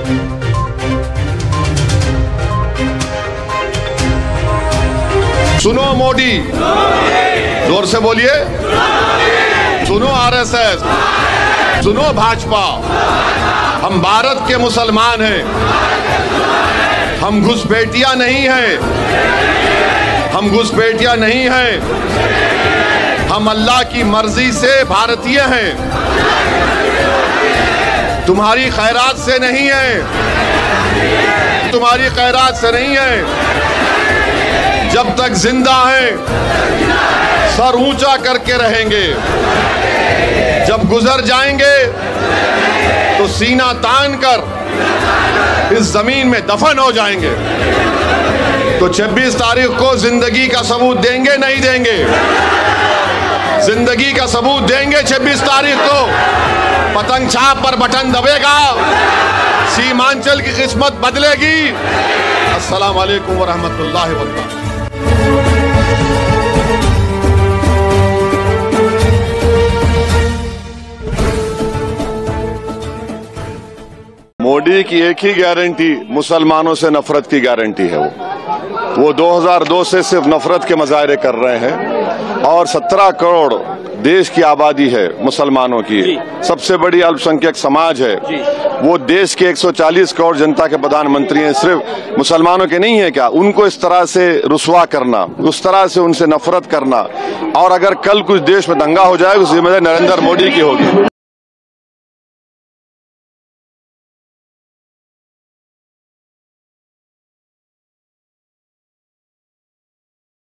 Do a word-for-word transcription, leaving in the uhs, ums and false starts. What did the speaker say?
सुनो मोदी, जोर से बोलिए। सुनो आरएसएस, सुनो भाजपा। हम भारत के मुसलमान हैं, हम घुसपैठिया नहीं हैं, हम घुसपैठिया नहीं हैं, हम अल्लाह की मर्जी से भारतीय हैं। तुम्हारी खैरात से नहीं है, तुम्हारी खैरात से नहीं है। जब तक जिंदा हैं सर ऊंचा करके रहेंगे, जब गुजर जाएंगे तो सीना तान कर इस जमीन में दफन हो जाएंगे। तो छब्बीस तारीख को जिंदगी का सबूत देंगे नहीं देंगे? जिंदगी का सबूत देंगे। छब्बीस तारीख को पतंग छाप पर बटन दबेगा, सीमांचल की किस्मत बदलेगी। अस्सलाम वालेकुम व रहमतुल्लाहि व बरकातहू। मोदी की एक ही गारंटी मुसलमानों से नफरत की गारंटी है। वो वो दो हज़ार दो से सिर्फ नफरत के मुजाहरे कर रहे हैं और सत्रह करोड़ देश की आबादी है मुसलमानों की, सबसे बड़ी अल्पसंख्यक समाज है। वो देश के एक सौ चालीस करोड़ जनता के प्रधानमंत्री हैं, सिर्फ मुसलमानों के नहीं है क्या? उनको इस तरह से रुसवा करना, उस तरह से उनसे नफरत करना, और अगर कल कुछ देश में दंगा हो जाए तो जिम्मेदारी नरेंद्र मोदी की होगी।